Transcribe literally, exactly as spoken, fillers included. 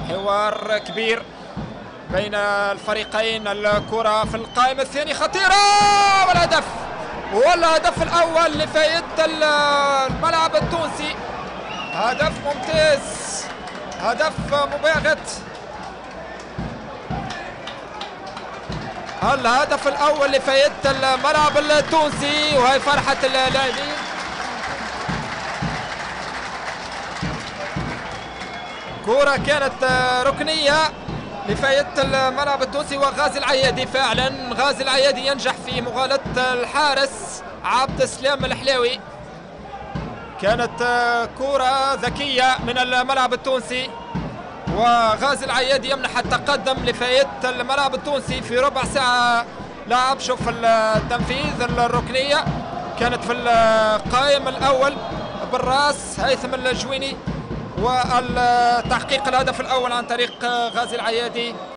حوار كبير بين الفريقين. الكرة في القائم الثاني خطيرة والهدف، والهدف الأول لفائدة الملعب التونسي. هدف ممتاز، هدف مباغت. الهدف الأول لفائدة الملعب التونسي، وهي فرحة اللاعبين. كرة كانت ركنية لفائدة الملعب التونسي، وغازي العيادي فعلا غازي العيادي ينجح في مغالطة الحارس عبد السلام الحلاوي. كانت كرة ذكية من الملعب التونسي، وغازي العيادي يمنح التقدم لفائدة الملعب التونسي في ربع ساعة لعب. شوف التنفيذ، الركنية كانت في القائم الأول بالراس هيثم الجويني، والتحقيق الهدف الأول عن طريق غازي العيادي.